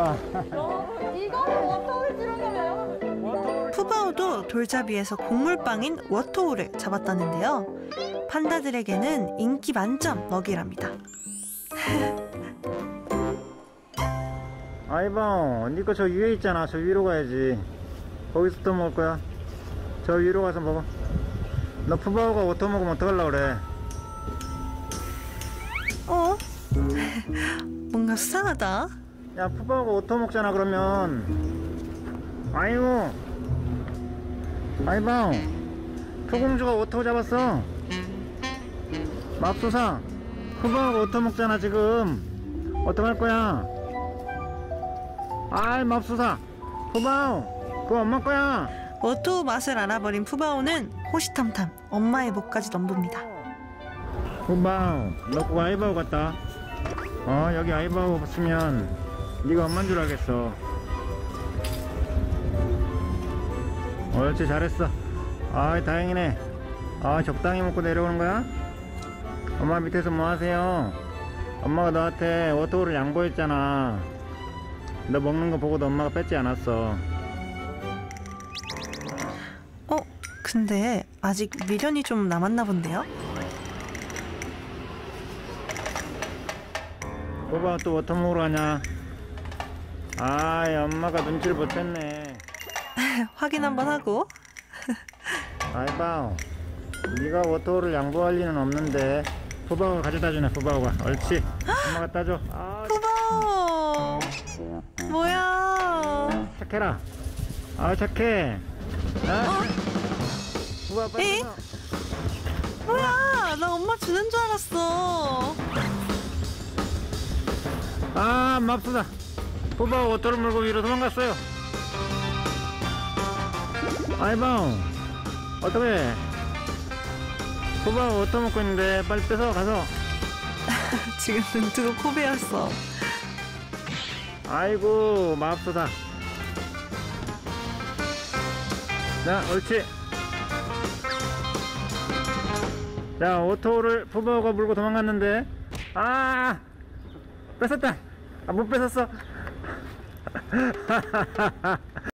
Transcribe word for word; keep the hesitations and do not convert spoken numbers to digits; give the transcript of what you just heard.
와. 여러분 이거를 워터홀을 찌른 거예요? 푸바오도 돌잡이에서 곡물빵인 워터홀을 잡았다는데요. 판다들에게는 인기 만점 먹이랍니다. 아이방, 니거 저 위에 있잖아. 저 위로 가야지. 거기서 또 먹을 거야. 저 위로 가서 먹어. 너 푸바오가 워터 먹으면 어떡하려고 그래? 어? 뭔가 수상하다. 야, 푸바오가 워터 먹잖아. 그러면 아이고, 아이방, 푸공주가 워터 잡았어. 맙소사, 푸바오가 워터 먹잖아 지금. 어떡할 거야? 아이, 맙소사, 푸바오 그거 엄마 거야. 워터 맛을 알아버린 푸바오는 호시탐탐 엄마의 목까지 넘봅니다. 푸바오, 너 그거 아이바오 같다. 어, 여기 아이바오 봤으면 네가 엄마인 줄 알겠어. 옳지, 잘했어. 아이, 다행이네. 아, 적당히 먹고 내려오는 거야? 엄마 밑에서 뭐 하세요? 엄마가 너한테 워터홀을 양보했잖아. 너 먹는 거 보고도 엄마가 뺏지 않았어. 어? 근데 아직 미련이 좀 남았나 본데요? 푸바오 또 워터 먹으러 가냐? 아이, 엄마가 눈치를 못 챘네. 확인 한번 하고. 아이바오, 네가 워터홀을 양보할 리는 없는데 푸바오가 가져다 주네. 푸바오가. 옳지, 엄마가 따줘. 아, 푸바오 뭐야? 착해라. 아, 착해. 어? 푸바오 빨리 에이? 와. 뭐야? 나 엄마 주는 줄 알았어. 아, 맙소사, 푸바오 워터를 물고 위로 도망갔어요. 아이바오, 어떡해. 푸바오 워터 먹고 있는데 빨리 뺏어 가서. 지금 눈 뜨고 코 베었어. 아이고, 맙소사. 자, 옳지. 자, 워터홀을 푸바오가 물고 도망갔는데, 아, 뺏었다. 아, 못 뺏었어.